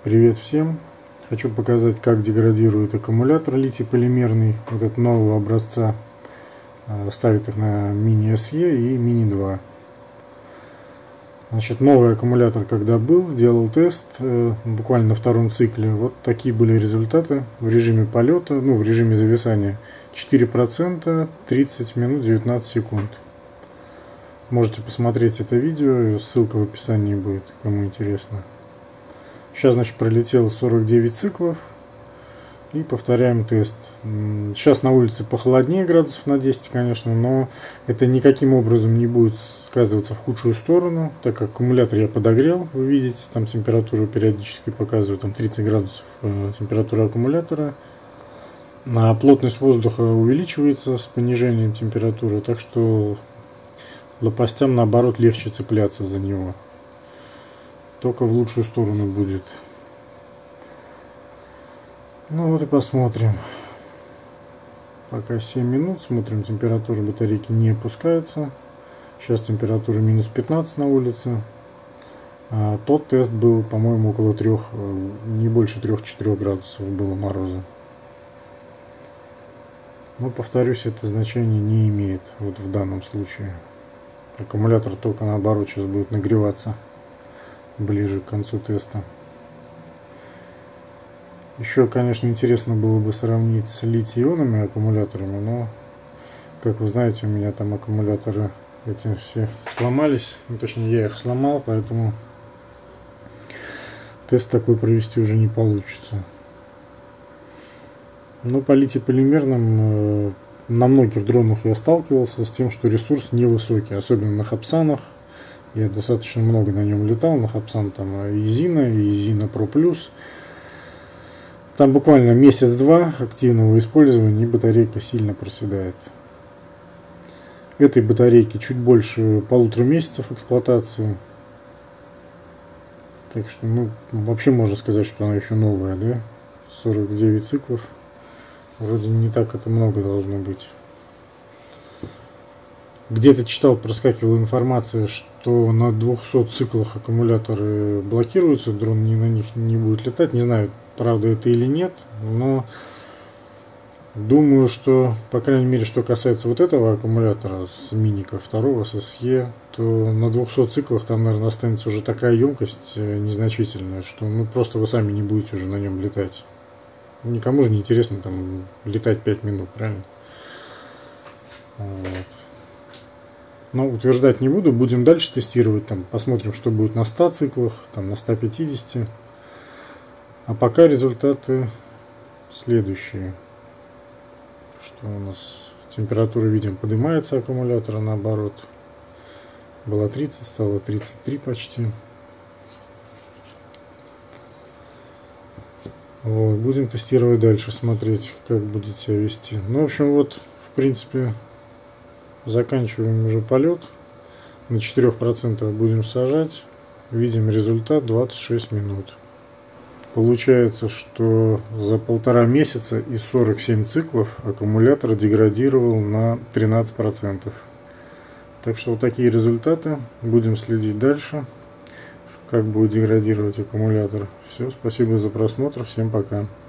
Привет всем! Хочу показать, как деградирует аккумулятор литий-полимерный вот от нового образца. Ставит их на Mini SE и Mini 2. Значит, новый аккумулятор, когда был, делал тест, буквально на втором цикле. Вот такие были результаты в режиме полета, в режиме зависания. 4%, 30 минут 19 секунд. Можете посмотреть это видео, ссылка в описании будет, кому интересно. Сейчас, значит, пролетело 49 циклов. И повторяем тест. Сейчас на улице похолоднее, градусов на 10, конечно, но это никаким образом не будет сказываться в худшую сторону, так как аккумулятор я подогрел, вы видите, там температуру периодически показываю, там 30 градусов температура аккумулятора. А плотность воздуха увеличивается с понижением температуры, так что лопастям, наоборот, легче цепляться за него. Только в лучшую сторону будет. Ну вот и посмотрим. Пока 7 минут. Смотрим, температура батарейки не опускается. Сейчас температура минус 15 на улице. А тот тест был, по-моему, около 3, не больше 3-4 градусов было мороза. Но, повторюсь, это значение не имеет вот в данном случае. Аккумулятор только наоборот сейчас будет нагреваться ближе к концу теста. Еще, конечно, интересно было бы сравнить с литий-ионными аккумуляторами, но, как вы знаете, у меня там аккумуляторы эти все сломались, точнее я их сломал, поэтому тест такой провести уже не получится. Но по литий-полимерным на многих дронах я сталкивался с тем, что ресурс невысокий, особенно на Хапсанах. Я достаточно много на нем летал, на Хапсан там Езина и Езина Pro Plus. Там буквально месяц-два активного использования и батарейка сильно проседает. Этой батарейки чуть больше 1,5 месяцев эксплуатации. Так что, вообще можно сказать, что она еще новая, да? 49 циклов. Вроде не так это много должно быть. Где-то читал, проскакивала информация, что на 200 циклах аккумуляторы блокируются, дрон на них не будет летать. Не знаю, правда это или нет, но думаю, что, по крайней мере, что касается вот этого аккумулятора с Миника 2, с SE, то на 200 циклах там, наверное, останется уже такая емкость незначительная, что просто вы сами не будете уже на нем летать. Никому же не интересно там летать 5 минут, правильно? Вот. Но утверждать не буду, будем дальше тестировать, там посмотрим, что будет на 100 циклах, там на 150. А пока результаты следующие. Что у нас? Температура, видим, поднимается аккумулятора, наоборот. Была 30, стало 33 почти. Вот, будем тестировать дальше, смотреть, как будет себя вести. В общем, вот, в принципе, заканчиваем уже полет. На 4% будем сажать. Видим результат 26 минут. Получается, что за 1,5 месяца и 47 циклов аккумулятор деградировал на 13%. Так что вот такие результаты. Будем следить дальше, как будет деградировать аккумулятор. Все, спасибо за просмотр. Всем пока.